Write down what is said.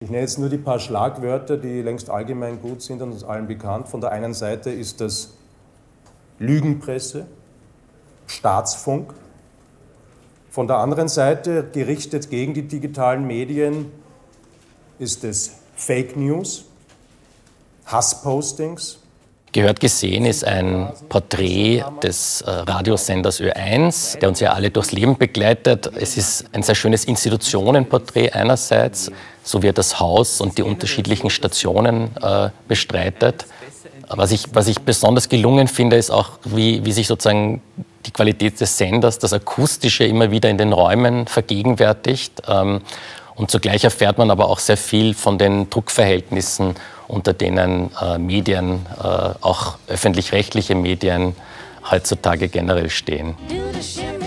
Ich nenne jetzt nur die paar Schlagwörter, die längst allgemein gut sind und uns allen bekannt. Von der einen Seite ist das Lügenpresse, Staatsfunk. Von der anderen Seite, gerichtet gegen die digitalen Medien, ist es Fake News, Hasspostings. Gehört gesehen ist ein Porträt des Radiosenders Ö1, der uns ja alle durchs Leben begleitet. Es ist ein sehr schönes Institutionenporträt einerseits, so wie er das Haus und die unterschiedlichen Stationen bestreitet. Was ich besonders gelungen finde, ist auch, wie sich sozusagen die Qualität des Senders, das Akustische immer wieder in den Räumen vergegenwärtigt. Und zugleich erfährt man aber auch sehr viel von den Druckverhältnissen, unter denen Medien, auch öffentlich-rechtliche Medien, heutzutage generell stehen.